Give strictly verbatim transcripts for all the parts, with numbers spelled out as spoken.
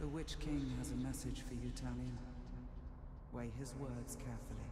Witch King has a message for you, Talion. Weigh his words carefully.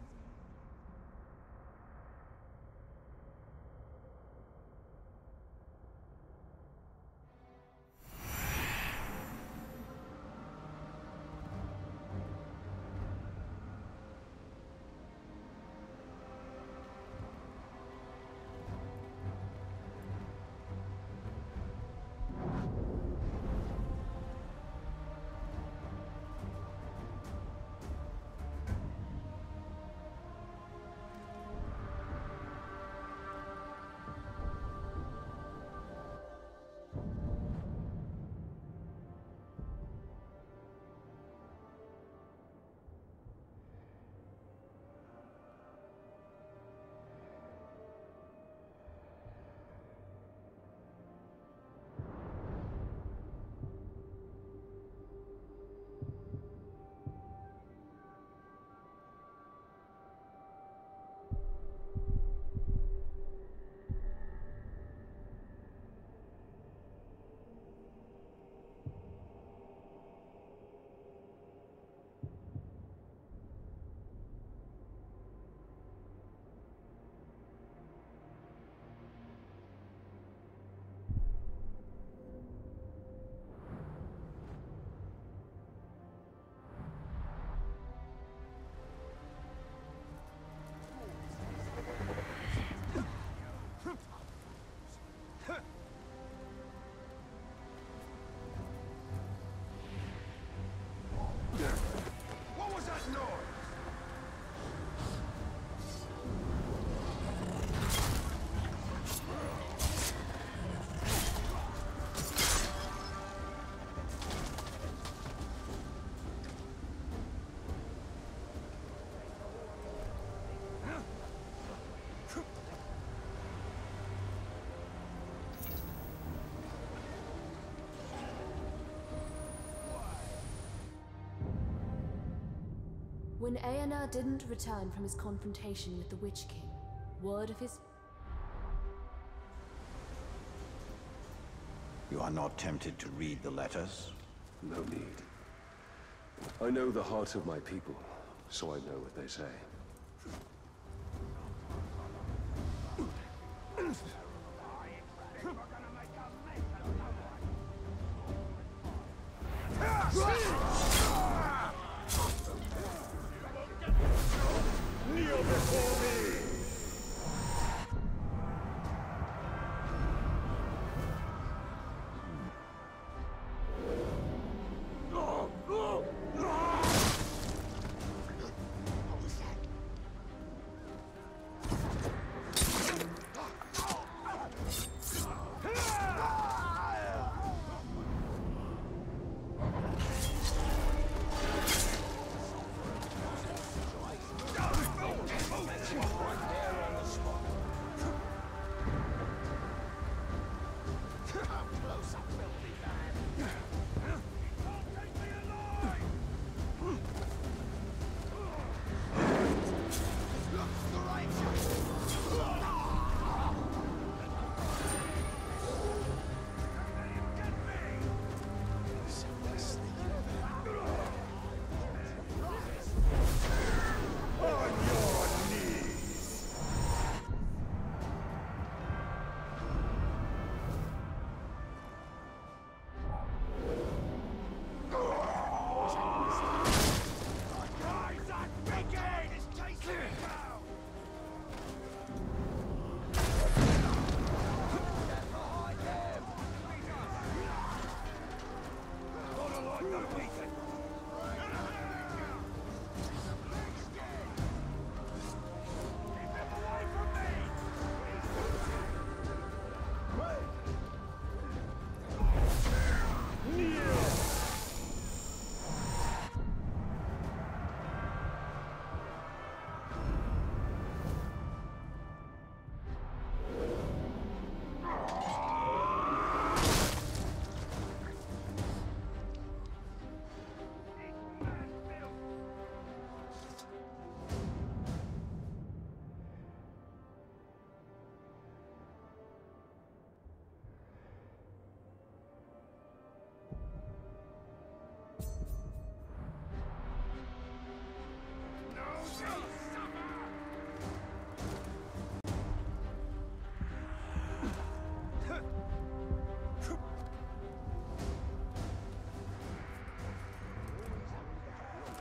When Aenar didn't return from his confrontation with the Witch King, word of his... You are not tempted to read the letters? No need. I know the heart of my people, so I know what they say. Kneel before me!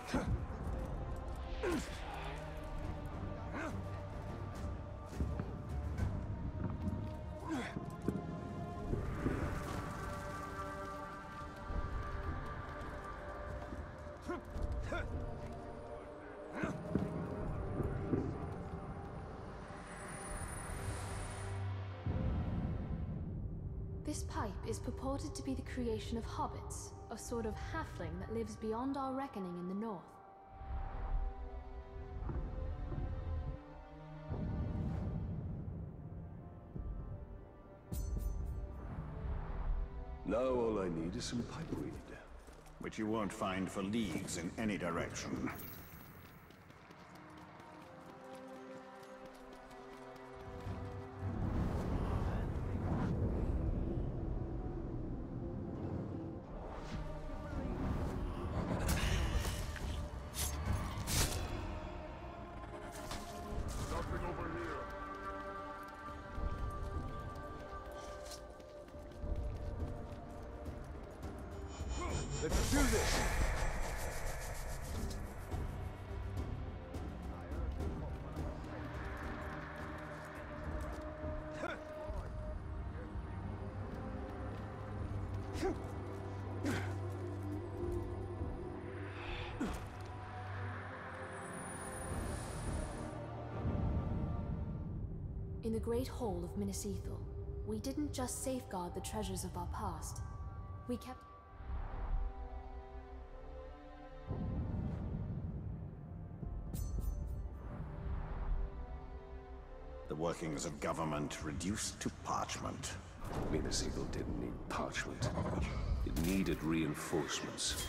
This pipe is purported to be the creation of hobbits, a sort of halfling that lives beyond our reckoning in the north. Now all I need is some pipeweed. Which you won't find for leagues in any direction. Nothing over here. Let's do this! In the Great Hall of Minas Ithil, we didn't just safeguard the treasures of our past. We kept... The workings of government reduced to parchment. Minas Ithil didn't need parchment. It needed reinforcements.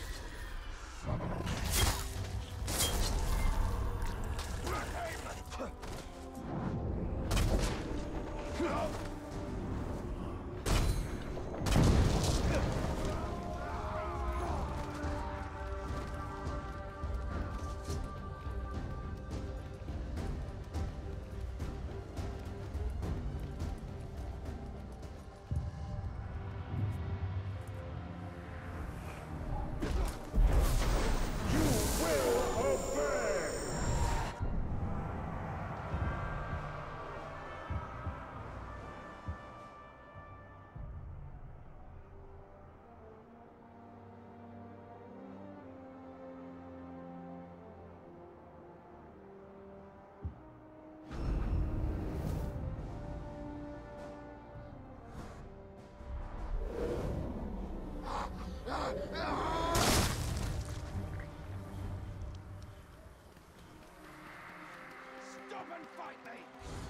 Stop and fight me!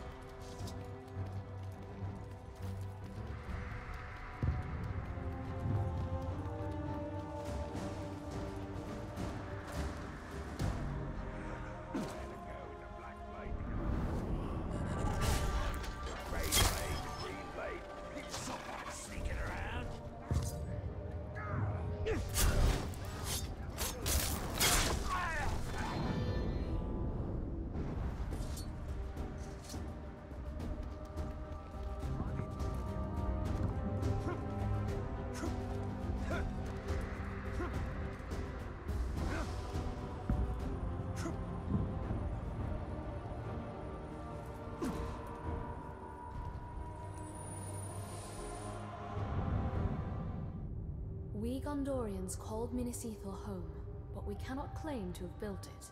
We Gondorians called Minas Ithil home, but we cannot claim to have built it.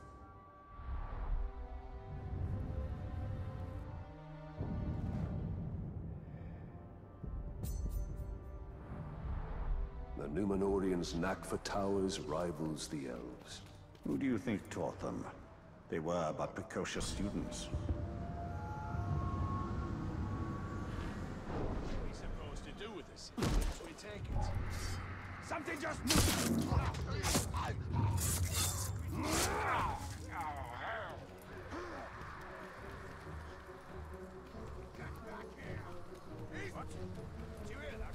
The Númenóreans' knack for towers rivals the elves. Who do you think taught them? They were but precocious students. What are we supposed to do with this? So we take it. Something just moved! What? Did you hear that?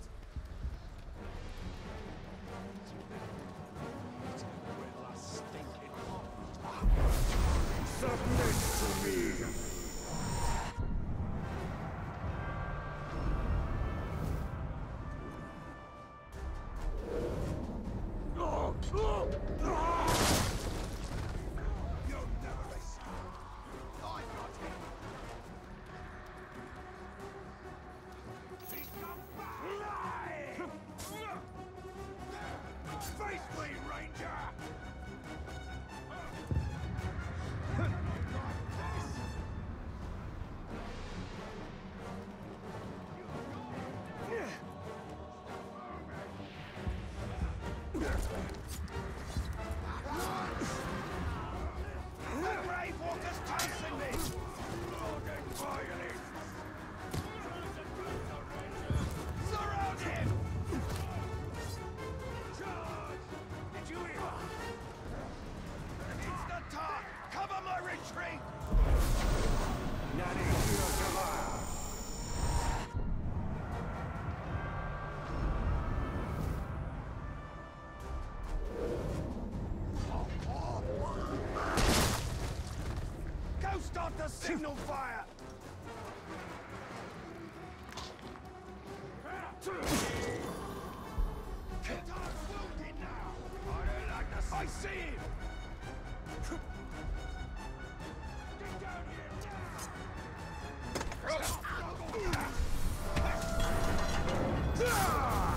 Well, a stinking submit to me! The Grave Walker's chasing me! Loaded violin! Surround him! Charge! Did you hear? It's the top! Cover my retreat! Nani Hirakawa! Start the signal fire! Qatar's wounded now! I don't like the I see him! Get down here now!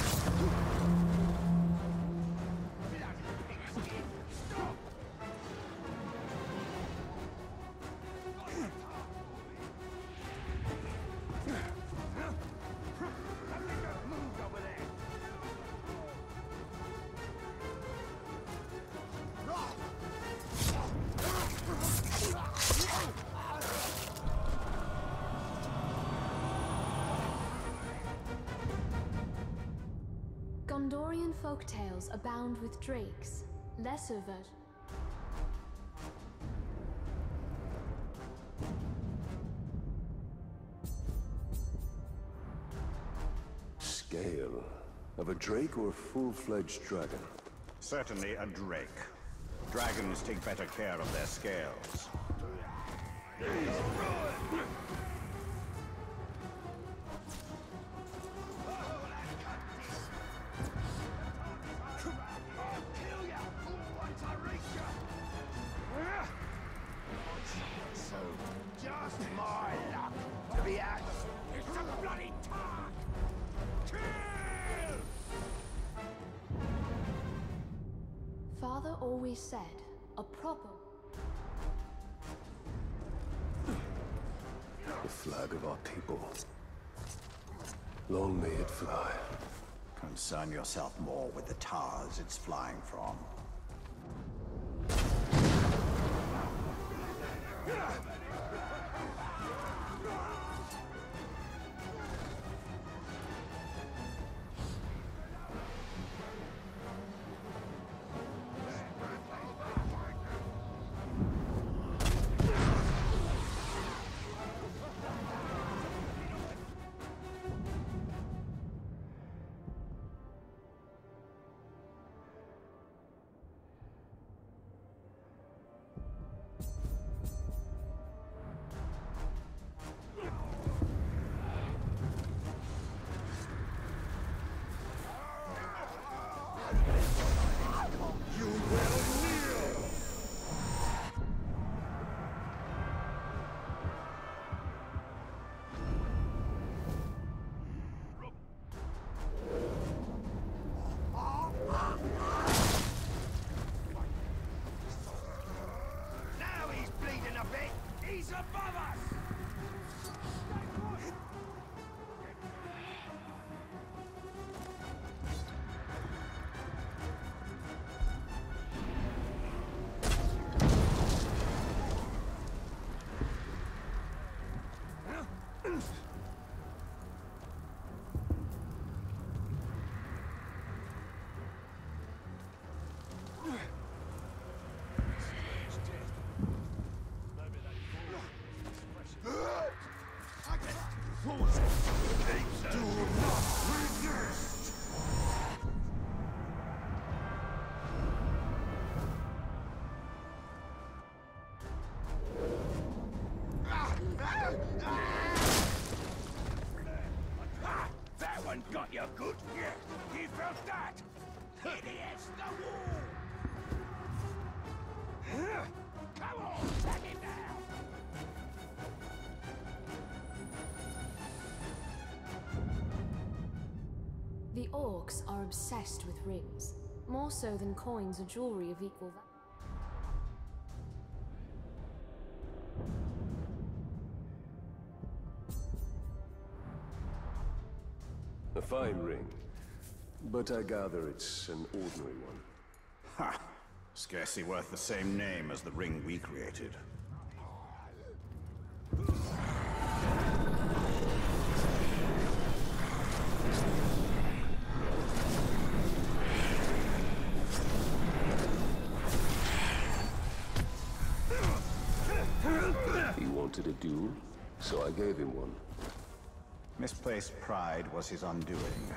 Gondorian folktales abound with drakes, lesser versions. Scale of a drake or a full-fledged dragon? Certainly a drake. Dragons take better care of their scales. Just my luck to be out. It's a bloody target. Kill! Father always said, a proper... The flag of our people. Long may it fly. Concern yourself more with the towers it's flying from. He's above us! That one got you good. Yeah, you felt that? Idiots, the wall! Come on, take him down! The orcs are obsessed with rings, more so than coins or jewelry of equal value. A fine ring. But I gather it's an ordinary one. Ha! Scarcely worth the same name as the ring we created. He wanted a duel, so I gave him one. Misplaced pride was his undoing.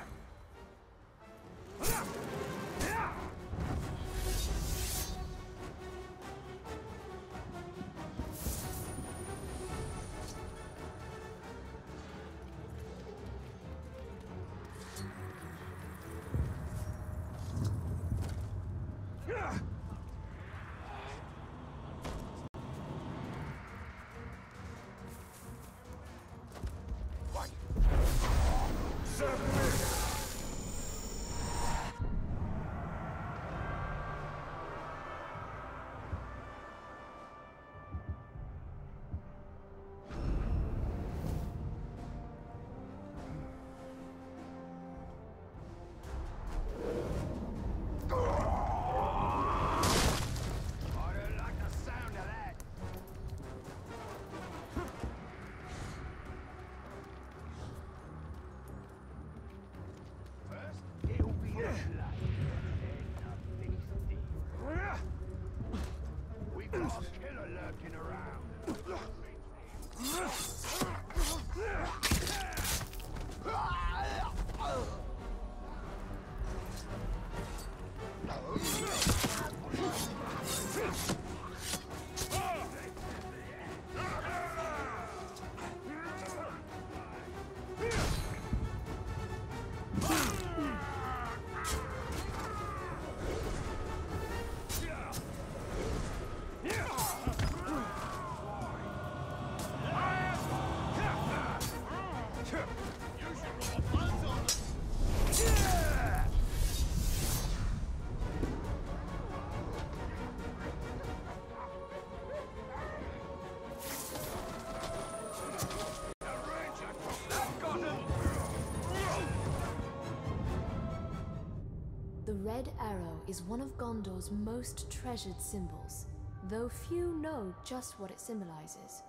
The Red Arrow is one of Gondor's most treasured symbols, though few know just what it symbolizes.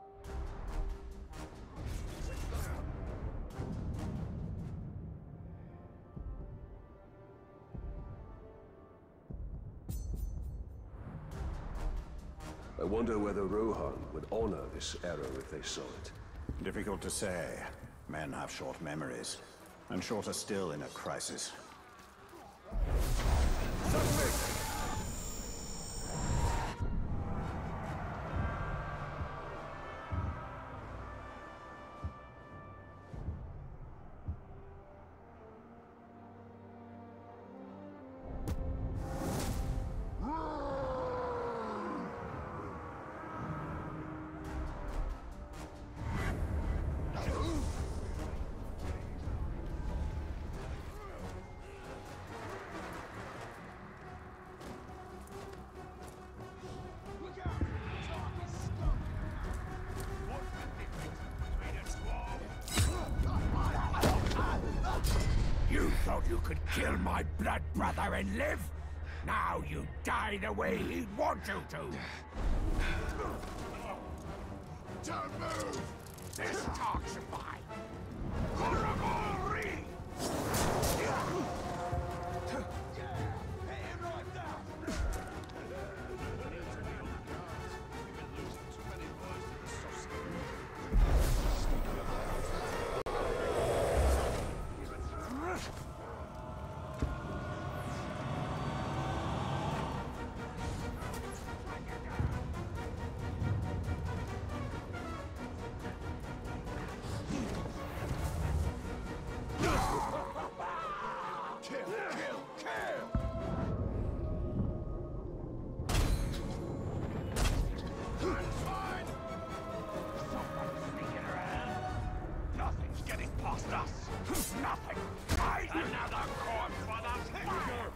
I wonder whether Rohan would honor this arrow if they saw it. Difficult to say. Men have short memories, and shorter still in a crisis. You thought you could kill my blood brother and live? Now you die the way he'd want you to! Don't move! This talk's mine! Goragori! Nothing! Find another corpse for the fire!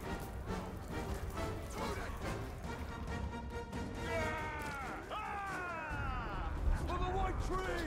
For the white tree!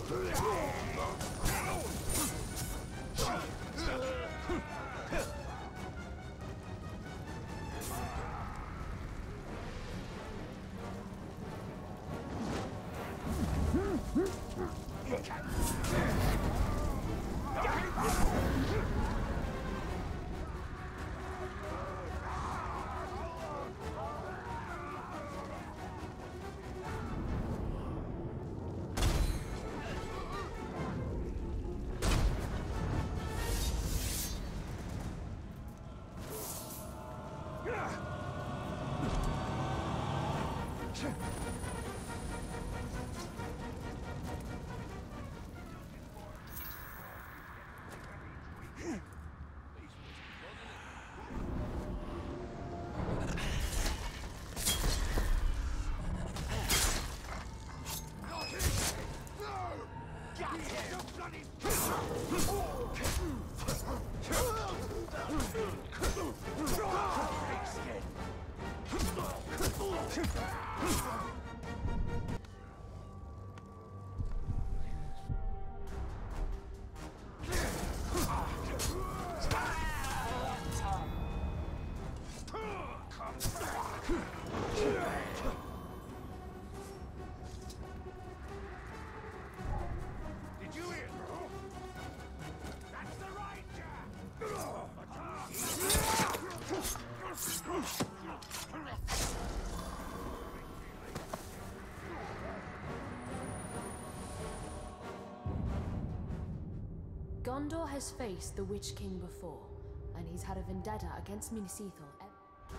Gondor has faced the Witch King before, and he's had a vendetta against Minas Ithil.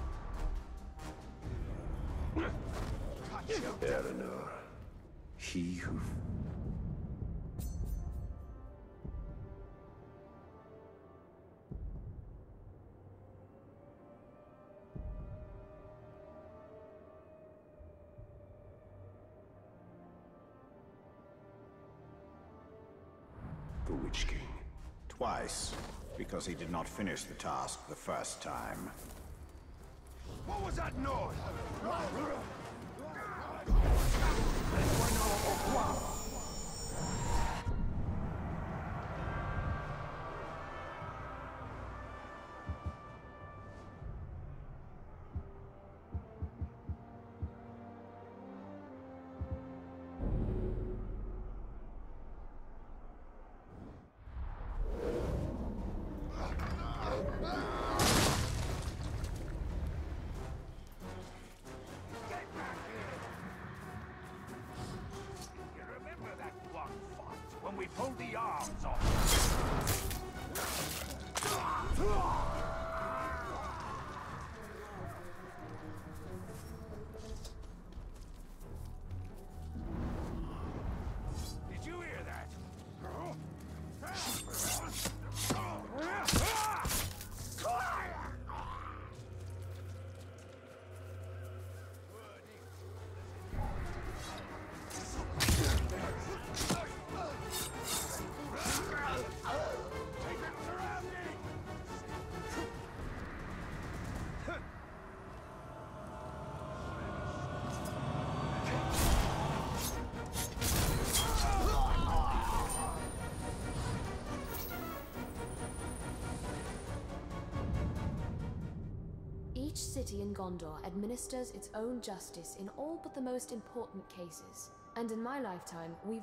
Erenor, he who... The Witch King. Twice, because he did not finish the task the first time. What was that noise? We pulled the arms off. Did you hear that? Each city in Gondor administers its own justice in all but the most important cases. And in my lifetime, we've...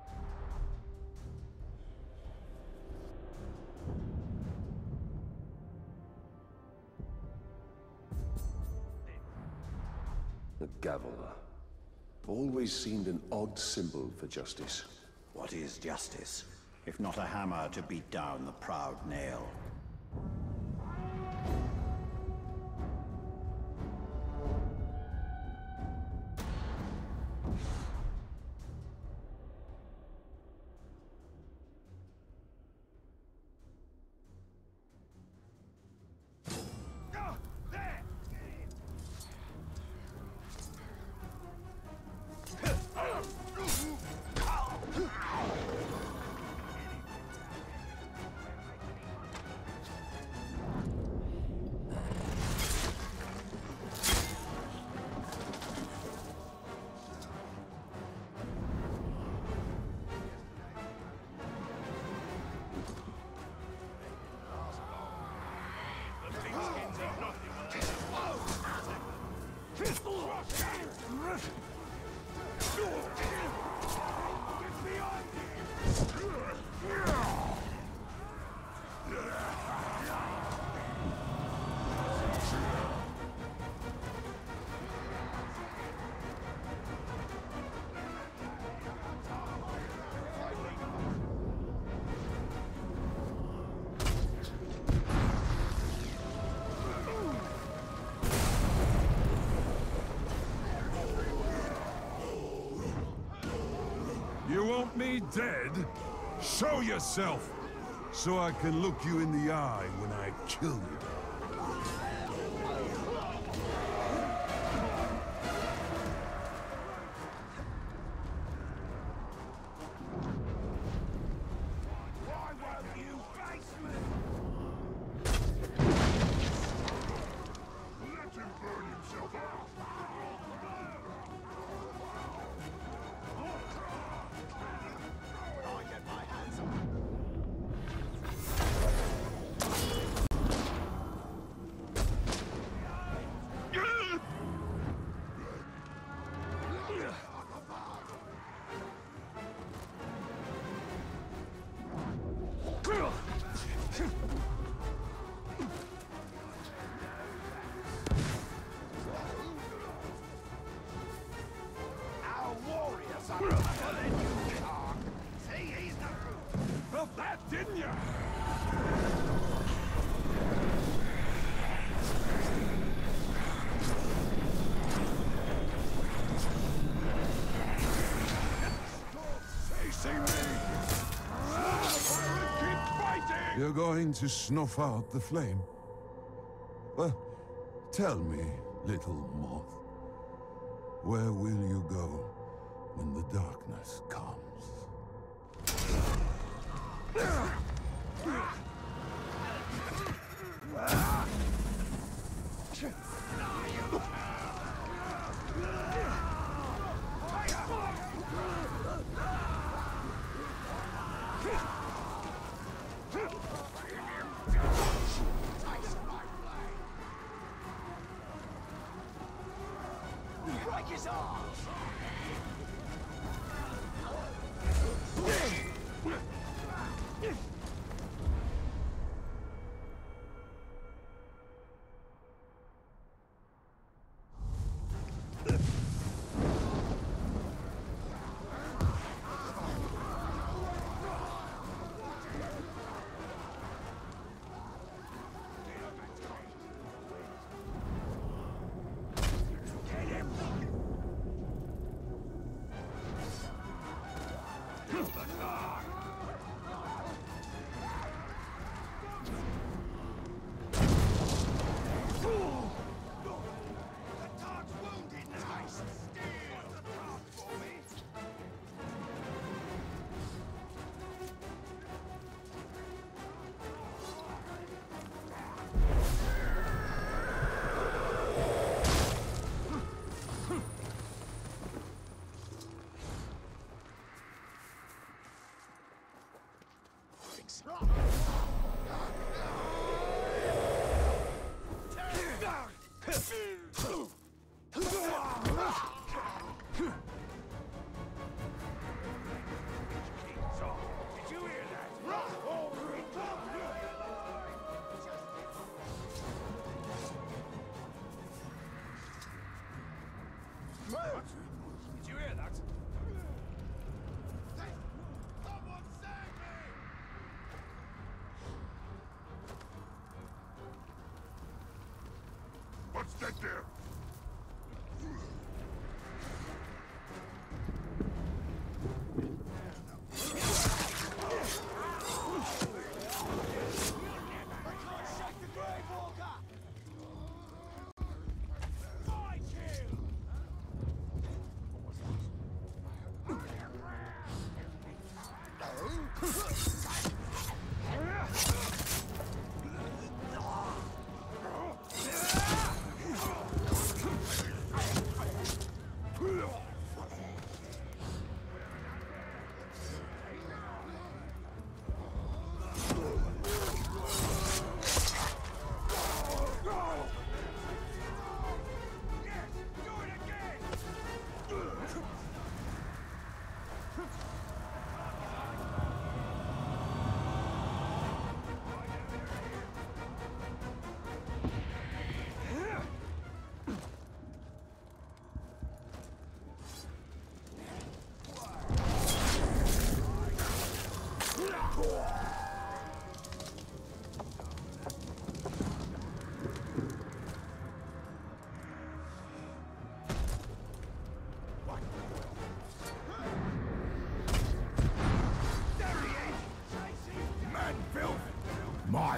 The gavel. Always seemed an odd symbol for justice. What is justice, if not a hammer to beat down the proud nail? You want me dead? Show yourself, so I can look you in the eye when I kill you. Why won't you face me? Let him burn himself out. I get my hands on. Our warriors are better than you, Tark. See, he's the proof. Felt that, didn't you? Chasing me! Keep fighting! You're going to snuff out the flame? Well, tell me, little moth. Where will you go when the darkness comes? Break his arms! What? Did you hear that? Someone save me! What's that there?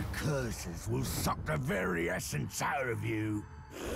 curses will suck the very essence out of you.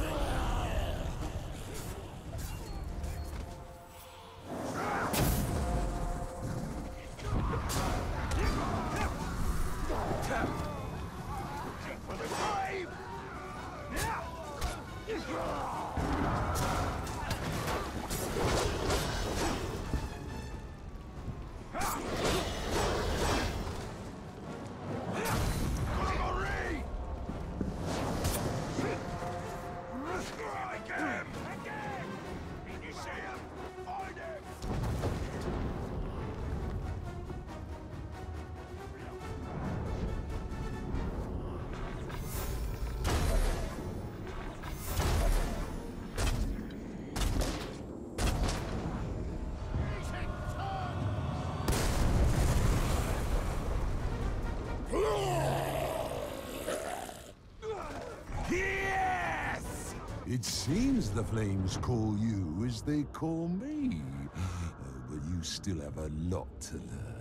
It seems the flames call you as they call me. Uh, but you still have a lot to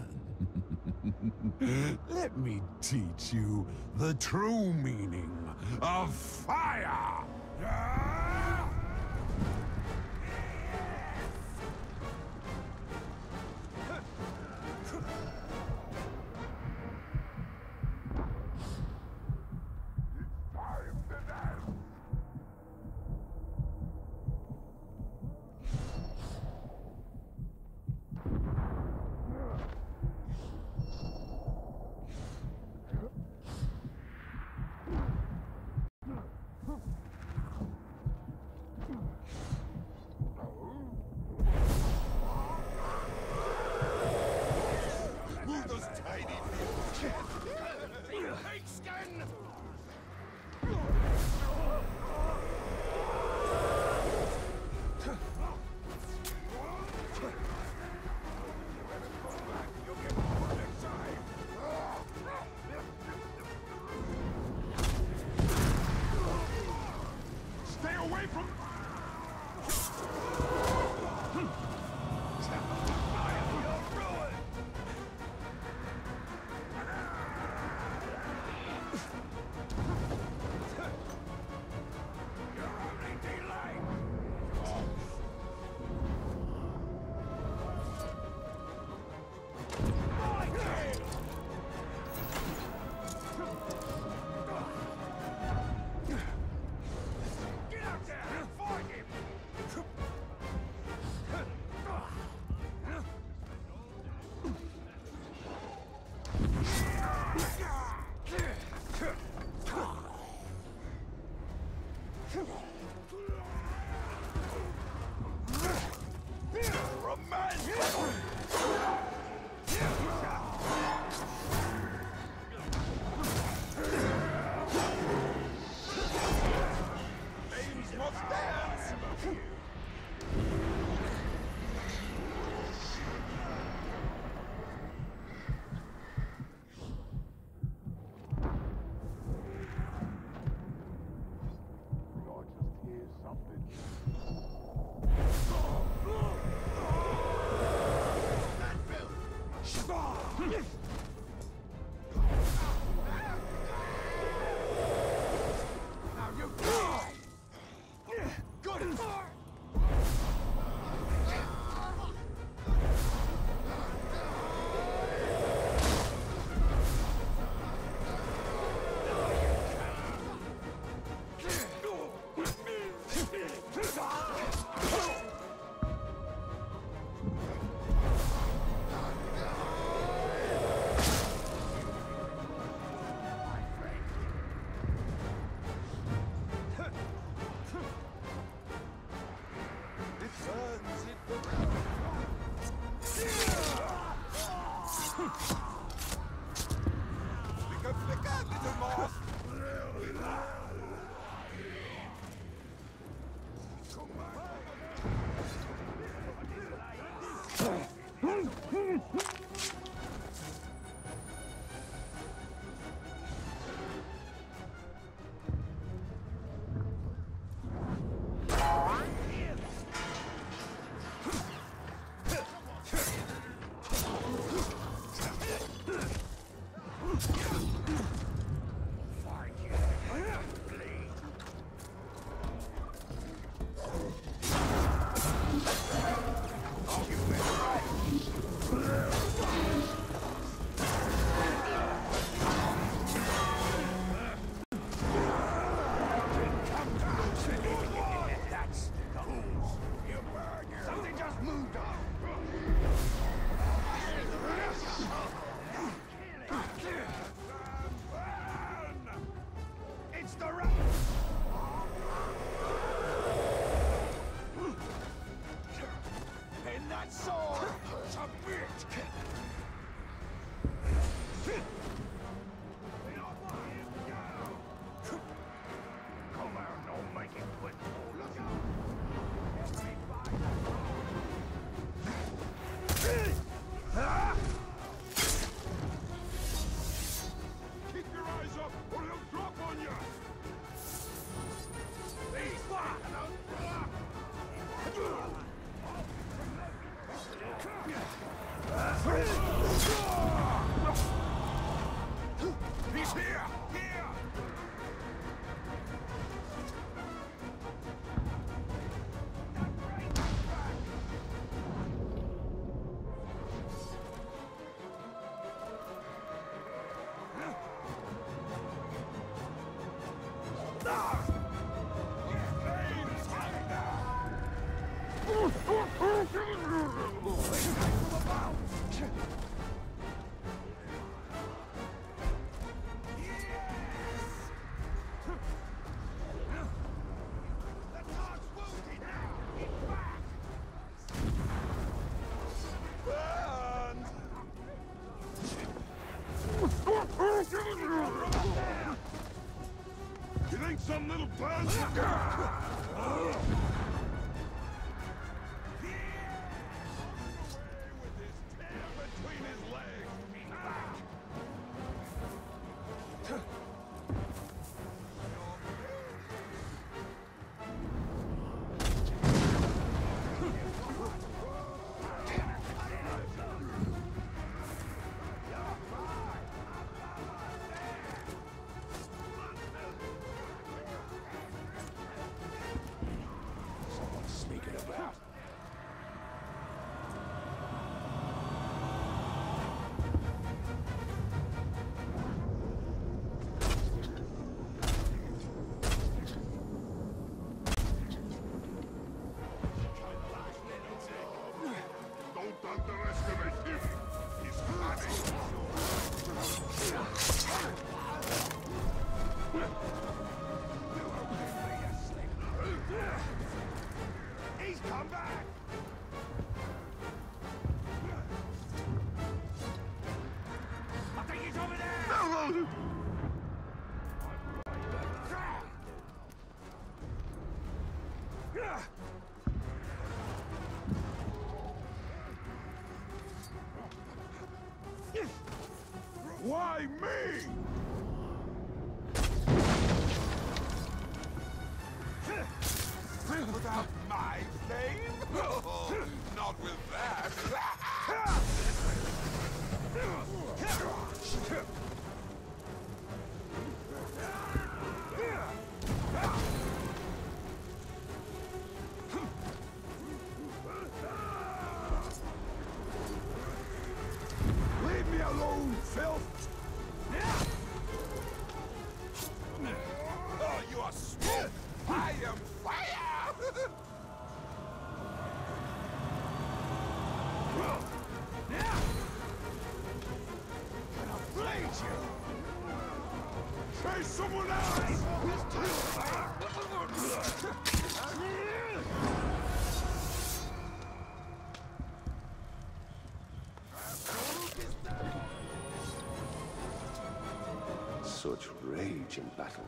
learn. Let me teach you the true meaning of fire! that sword! Submit! Come out, no make it quick. Look out! Keep your eyes up, or he'll drop on you! Please, he's here! Here! You think some little buzz? He's come back! I think he's over there! No! Why me? Without my flame? Oh, not with that. Leave me alone, filth! Oh, you are smoke! I am fire! Can I blade you? Try someone else! Such rage in battle.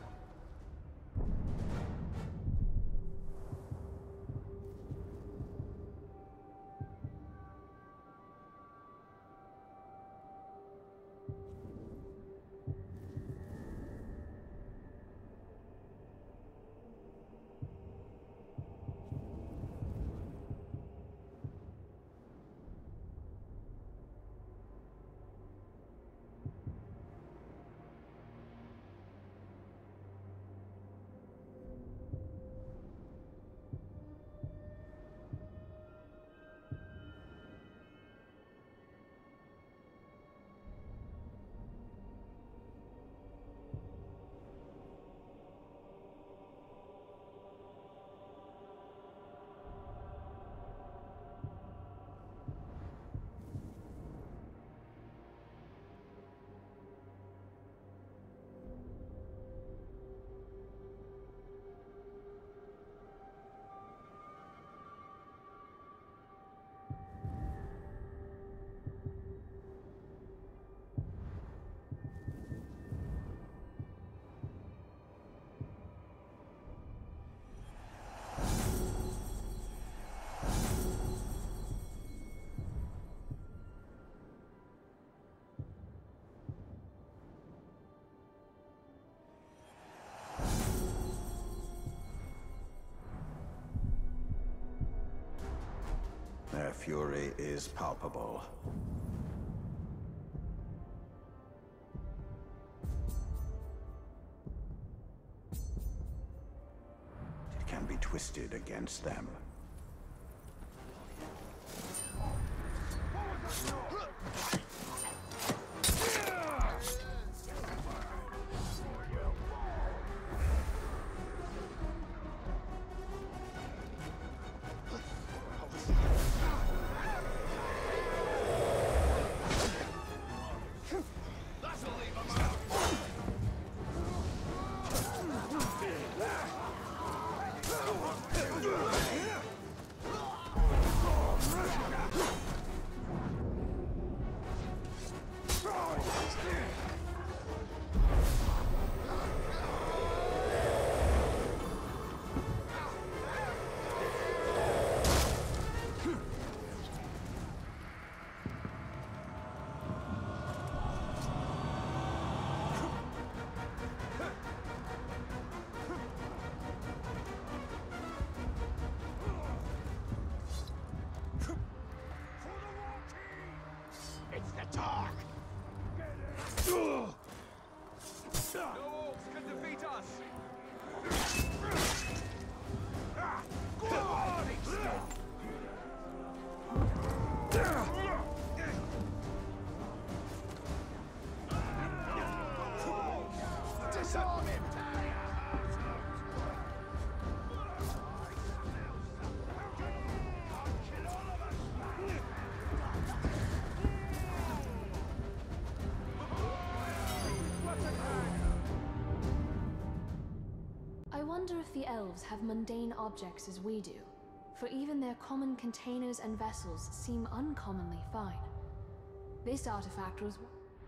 fury is palpable. It can be twisted against them. It's the dark! No orcs can defeat us! Disarm him! I wonder if the elves have mundane objects as we do, for even their common containers and vessels seem uncommonly fine. This artifact was...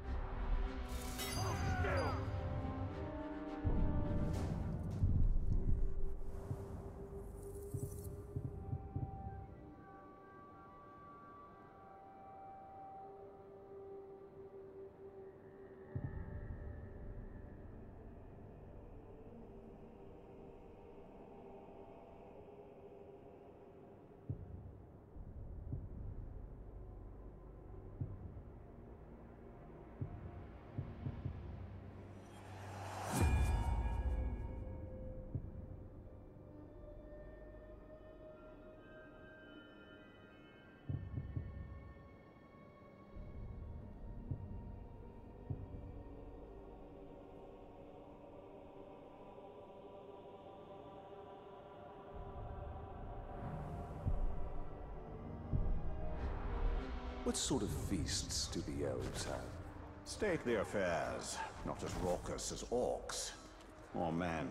What sort of feasts do the elves have? State the affairs, not as raucous as orcs or men.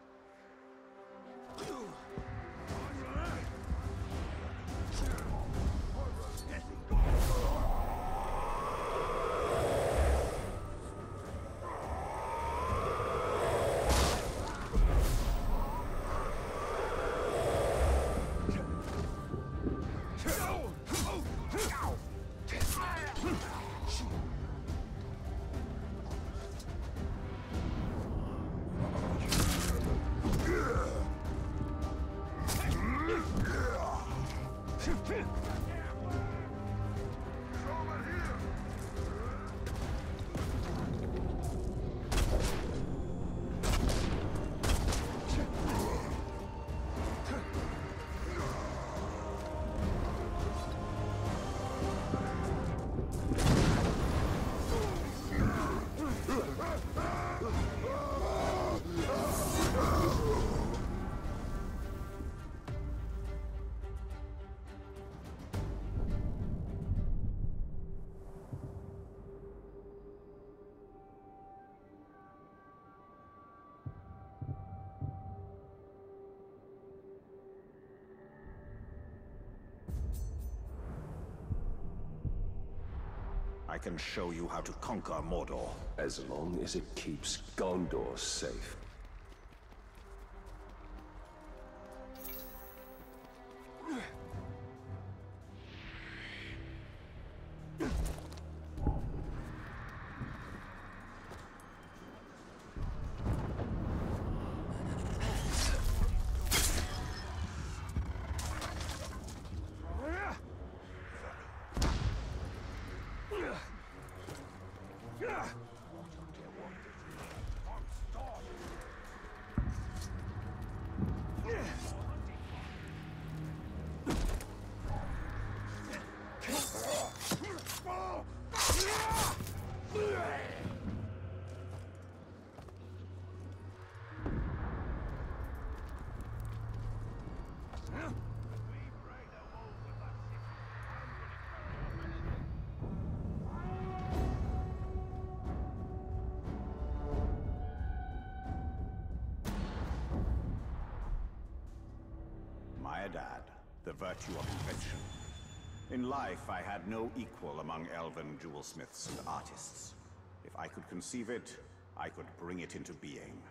I can show you how to conquer Mordor. As long as it keeps Gondor safe. Dad, the virtue of invention. In life, I had no equal among elven jewelsmiths and artists. If I could conceive it, I could bring it into being.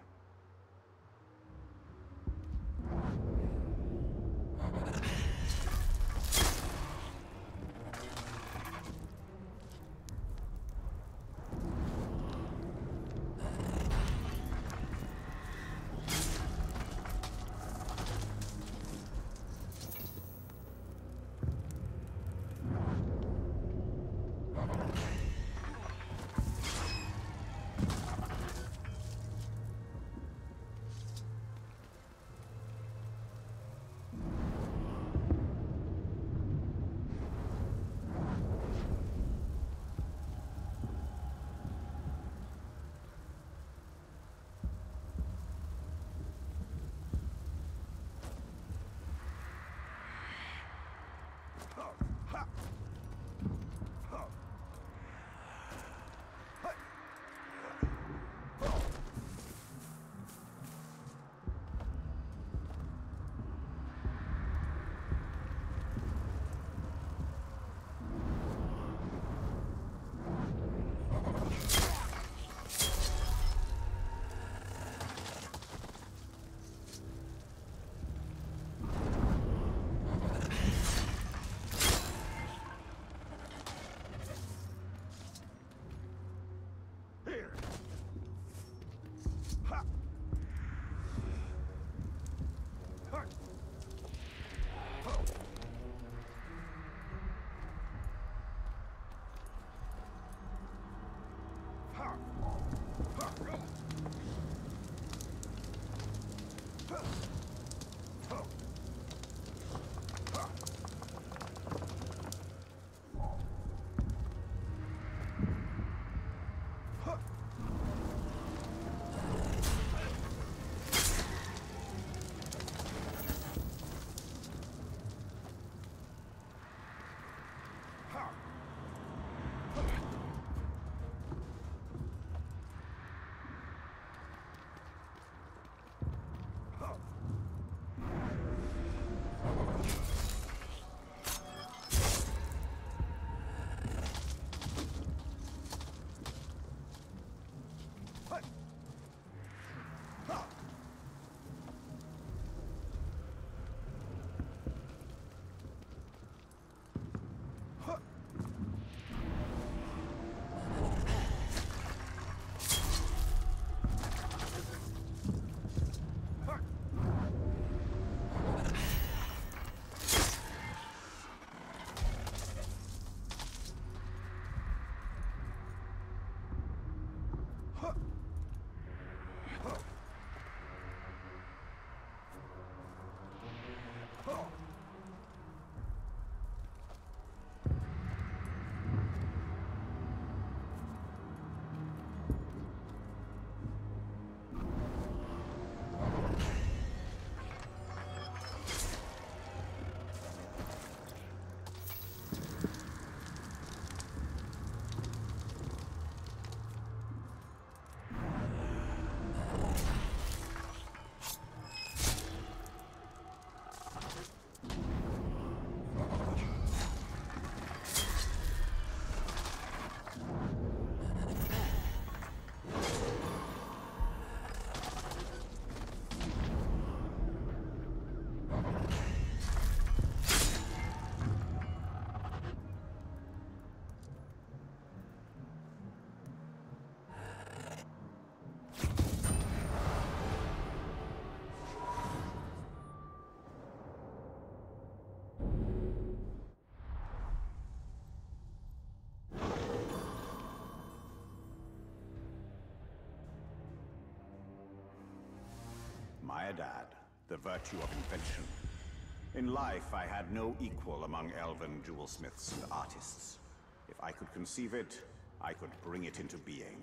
Dad, the virtue of invention. In life, I had no equal among elven jewelsmiths and artists. If I could conceive it, I could bring it into being.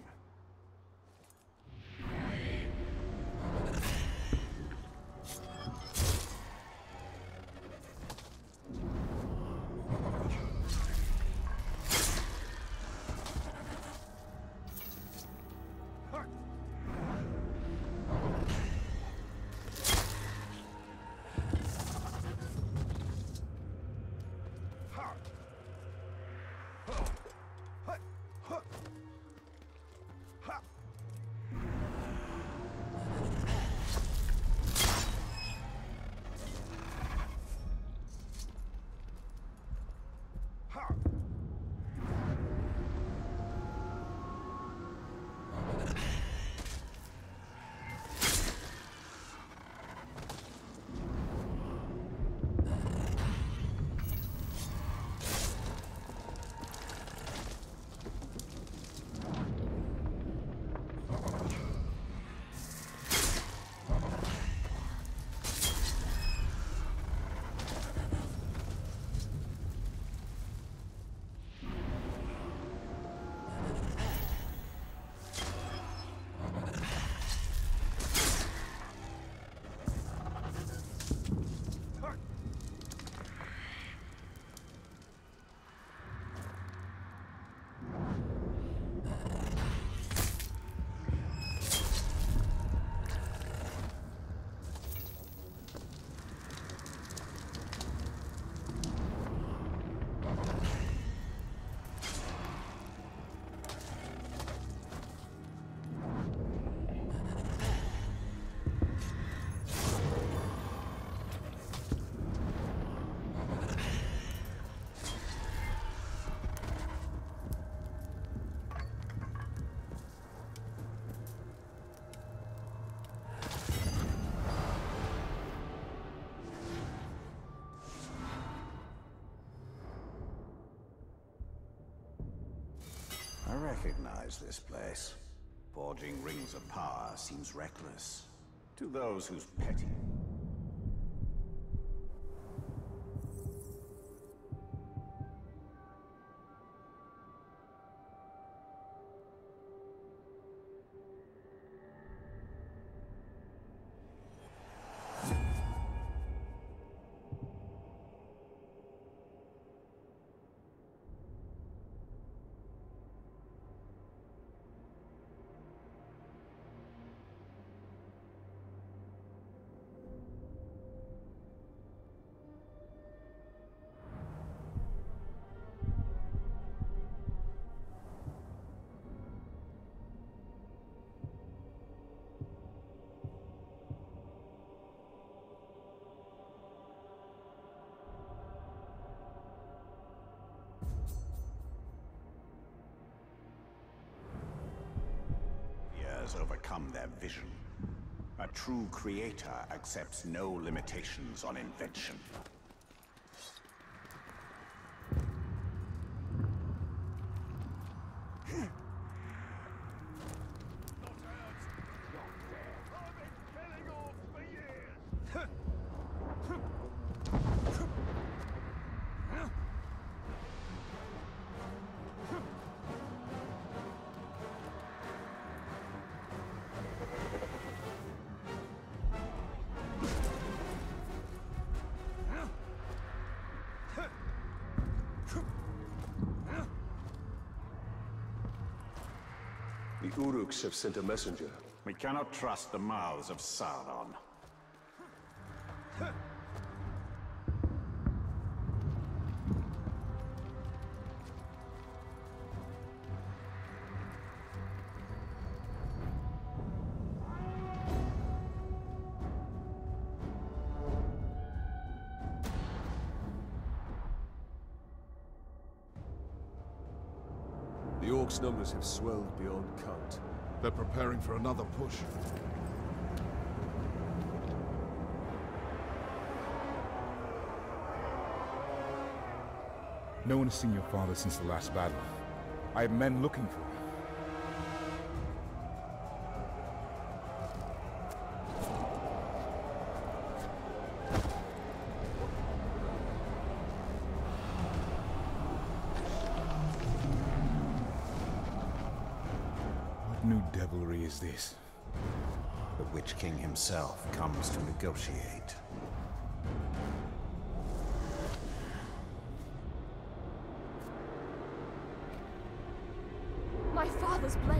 I recognize this place. Forging rings of power seems reckless to those who's petty. Overcome their vision. A true creator accepts no limitations on invention. The Uruks have sent a messenger. We cannot trust the mouths of Sauron. The Orcs' numbers have swelled beyond count. They're preparing for another push. No one has seen your father since the last battle. I have men looking for him. new devilry is this? The Witch King himself comes to negotiate. My father's blade!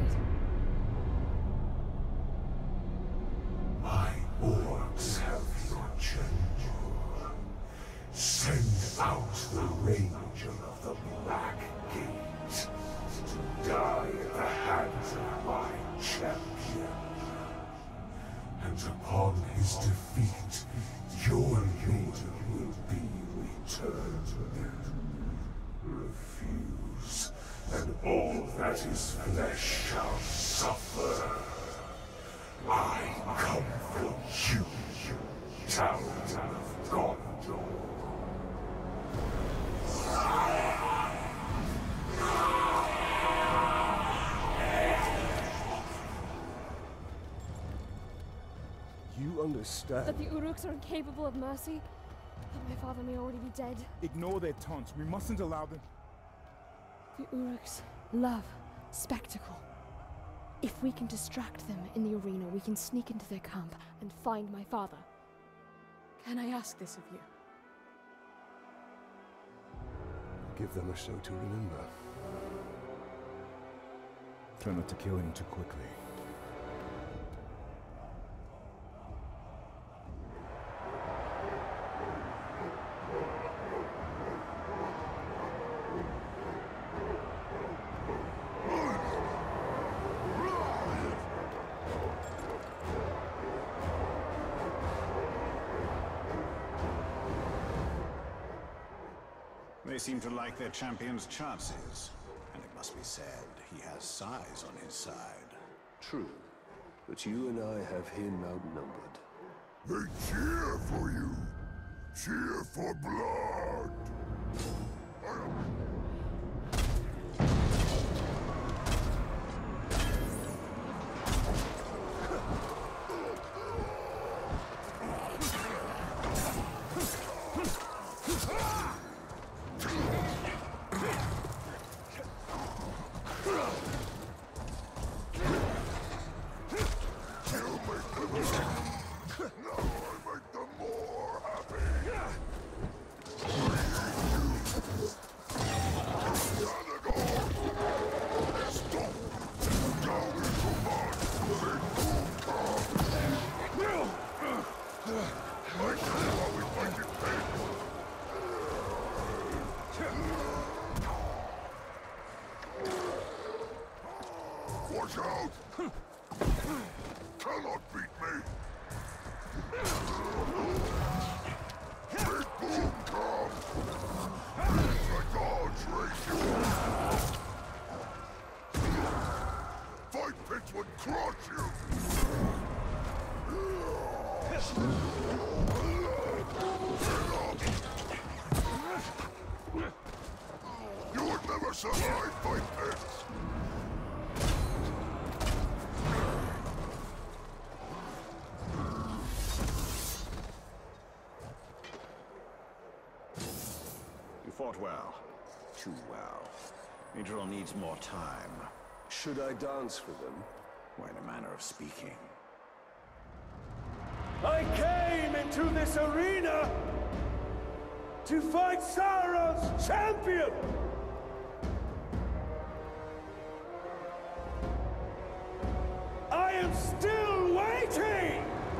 My orcs have your general. Send out the Ranger of the Black Gate to die at the hands of my champion. And upon his defeat, your leader will be returned. Refuse, and all that is flesh shall suffer. I come for you, Town of Gondor. You understand? That the Uruks are incapable of mercy? That my father may already be dead? Ignore their taunts. We mustn't allow them. The Uruks love spectacle. If we can distract them in the arena, we can sneak into their camp and find my father. Can I ask this of you? Give them a show to remember. Try not to kill him too quickly. They seem to like their champion's chances. And it must be said, he has size on his side. True, but you and I have him outnumbered. They cheer for you. Cheer for blood. I am... Watch out! Cannot beat me! Big boom come! The gods raise you! Fight pits would crush you! You would never survive fight pits! Fought well. Too well. Idril needs more time. Should I dance for them? Why, in a manner of speaking. I came into this arena to fight Sauron's champion! I am still waiting!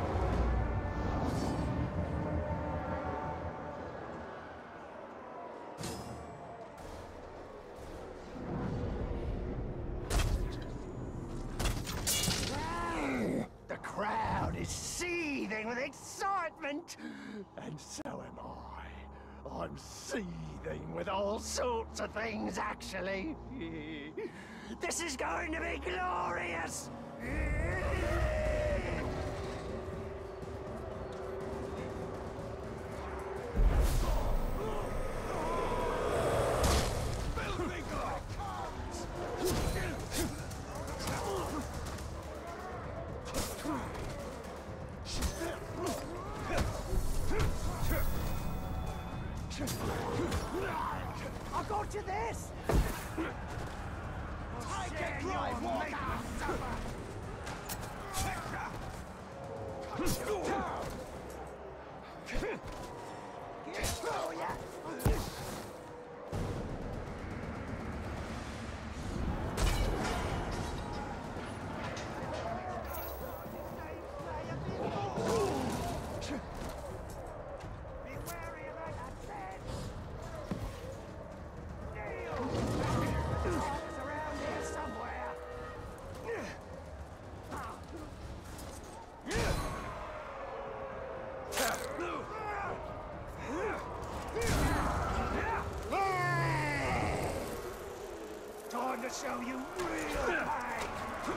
The crowd is seething with excitement, and so am I. I'm seething with all sorts of things, actually. This is going to be glorious! I got you this! Take it, Grave Walker! Oh, yeah. Time to show you real pain!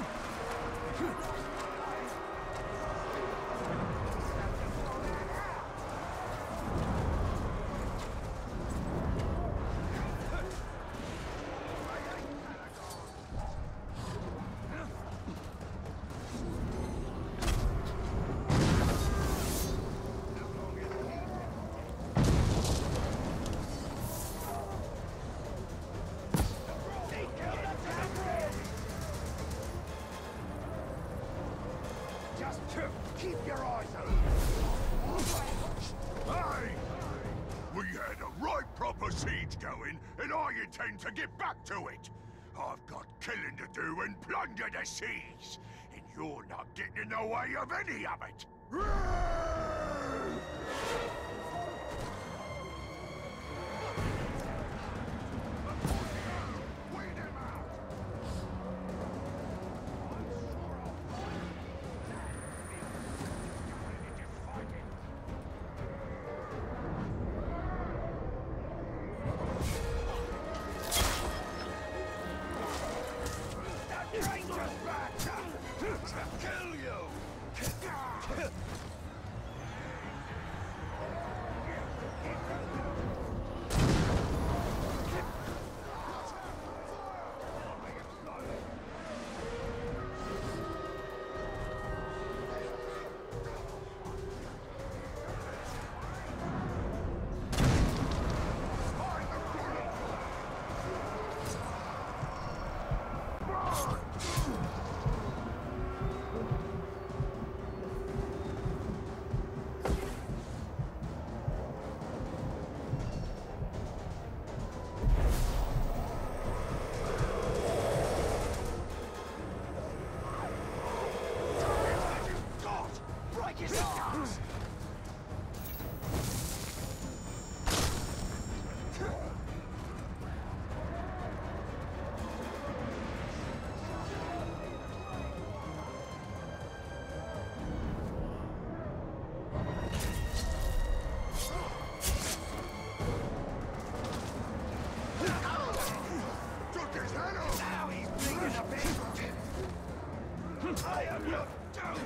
Just keep your eyes open. Hey! We had a right proper siege going, and I intend to get back to it. I've got killing to do and plunder the seas, and you're not getting in the way of any of it. Kill you! I am your doom!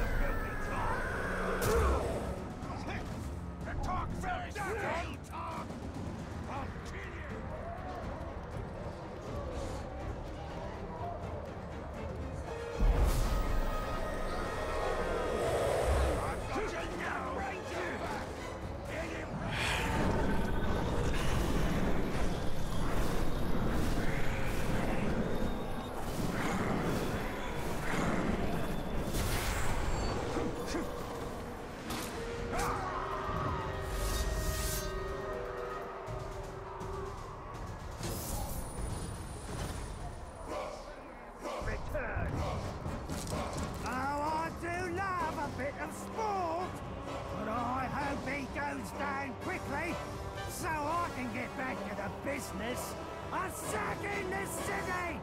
Talk very dirty! Talk! guns down quickly, so I can get back to the business of sacking the city!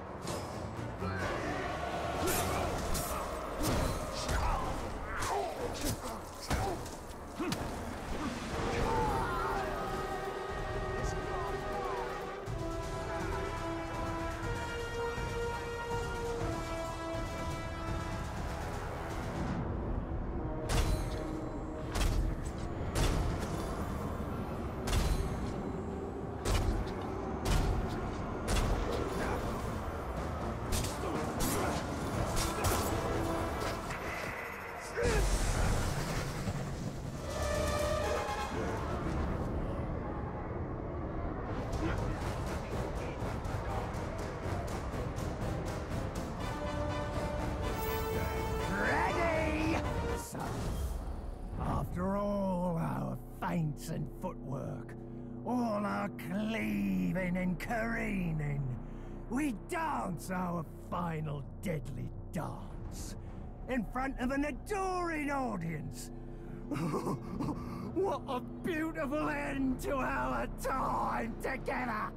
After all our feints and footwork, all our cleaving and careening, we dance our final deadly dance in front of an adoring audience. What a beautiful end to our time together!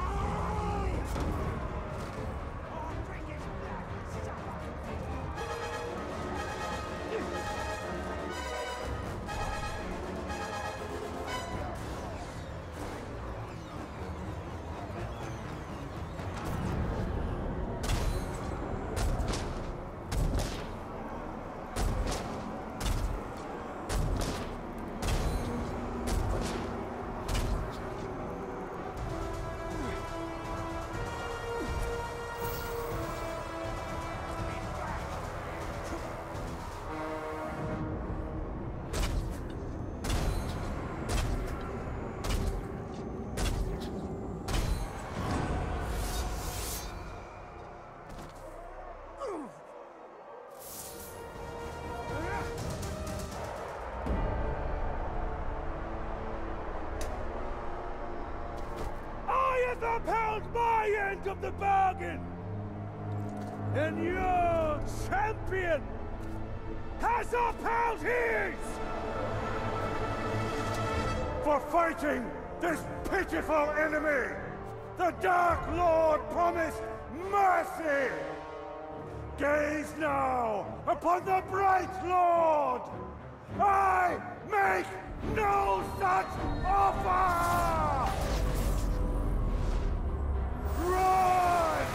Upheld my end of the bargain! And your champion has upheld his! For fighting this pitiful enemy, the Dark Lord promised mercy! Gaze now upon the Bright Lord! I make no such offer! Run!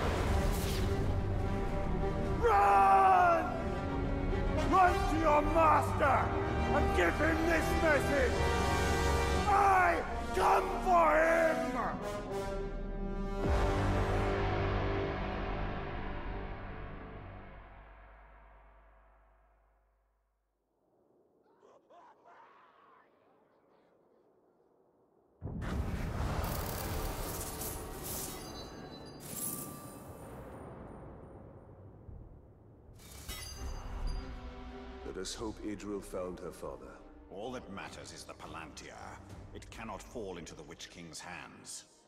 Run! Run to your master and give him this message! I come for him! Let us hope Idril found her father. All that matters is the Palantir. It cannot fall into the Witch King's hands.